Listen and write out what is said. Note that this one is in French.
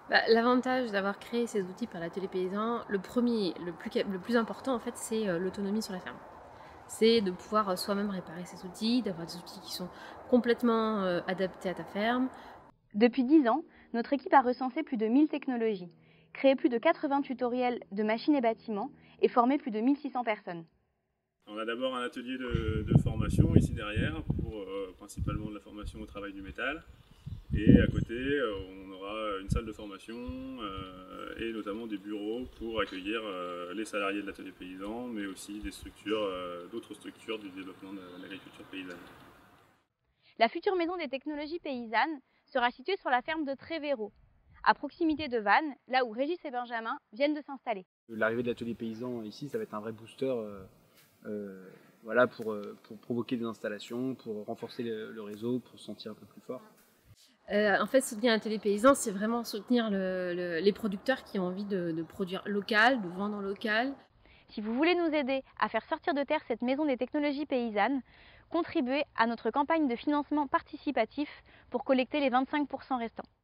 L'avantage d'avoir créé ces outils par l'atelier paysan, le premier, le plus important en fait, c'est, l'autonomie sur la ferme. C'est de pouvoir, soi-même réparer ces outils, d'avoir des outils qui sont complètement, adaptés à ta ferme. Depuis 10 ans, notre équipe a recensé plus de 1000 technologies, créé plus de 80 tutoriels de machines et bâtiments et formé plus de 1600 personnes. On a d'abord un atelier de formation ici derrière pour principalement de la formation au travail du métal. Et à côté, on aura une salle de formation et notamment des bureaux pour accueillir les salariés de l'atelier paysan, mais aussi des structures, d'autres structures du développement de l'agriculture paysanne. La future maison des technologies paysannes sera située sur la ferme de Trévéro, à proximité de Vannes, là où Régis et Benjamin viennent de s'installer. L'arrivée de l'atelier paysan ici, ça va être un vrai booster voilà, pour provoquer des installations, pour renforcer le réseau, pour se sentir un peu plus fort. En fait, soutenir l'atelier paysan, c'est vraiment soutenir les producteurs qui ont envie de produire local, de vendre local. Si vous voulez nous aider à faire sortir de terre cette maison des technologies paysannes, contribuez à notre campagne de financement participatif pour collecter les 25% restants.